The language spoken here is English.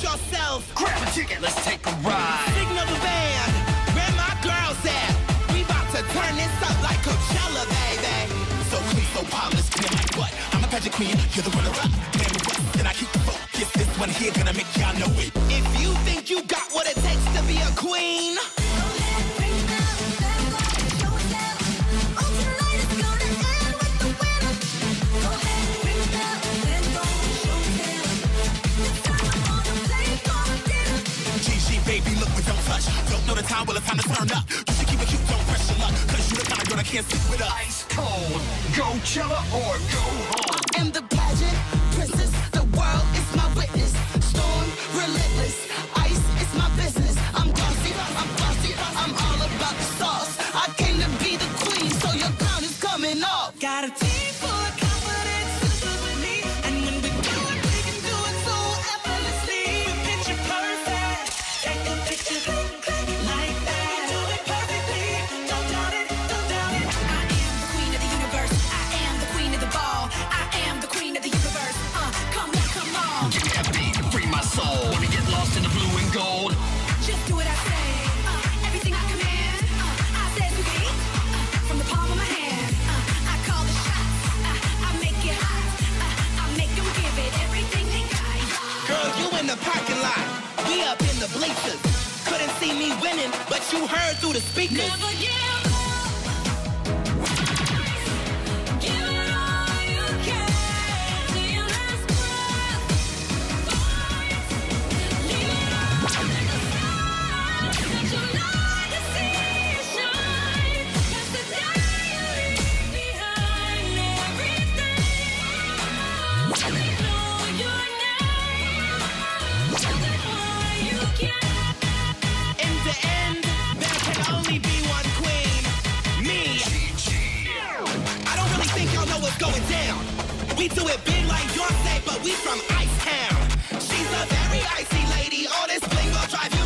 yourself. Grab a ticket, let's take a ride. Signal the band, where my girls at? We about to turn this up like Coachella, baby. So clean, so polished, clean like what? I'm a pageant queen, you're the runner-up. And I keep the focus, this one here gonna make y'all know it. If you think you got what it takes to be a queen, baby, look, we don't touch. Don't know the time, well, it's time to turn up. You should keep it cute, don't press your luck. Cause you the kind of girl that can't sleep with us. Ice cold, Coachella or go home. I am the pageant princess. The world is my witness. Storm, relentless. Ice is my business. I'm glossy, I'm bossy, I'm all about the sauce. I came to be the queen, so your crown is coming off. Got a team full of confidence, sisters with me. And when we do it, we can do it so effortlessly. Picture perfect. Take a picture, like that. Do it perfectly. Don't doubt it, don't doubt it. I am the queen of the universe. I am the queen of the ball. I am the queen of the universe. Come on, come on. Give me that beat, free my soul. Wanna get lost in the blue and gold? Just do what I say. Everything I command. I says we be. From the palm of my hand. I call the shots. I make it hot. I make them give it everything they got. Girl, you in the parking lot. We up in the bleachers. Couldn't see me winning, but you heard through the speakers. Never give up. Give it all you can. Till your last breath. Fight. Leave it all in the sun. Let your legacy shine. 'Cause the day you leave behind everything. They know your name. Tell them why you can't. In the end, there can only be one queen. Me. I don't really think y'all know what's going down. We do it big like Beyonce, but we from Ice Town. She's a very icy lady. All this bling will drive you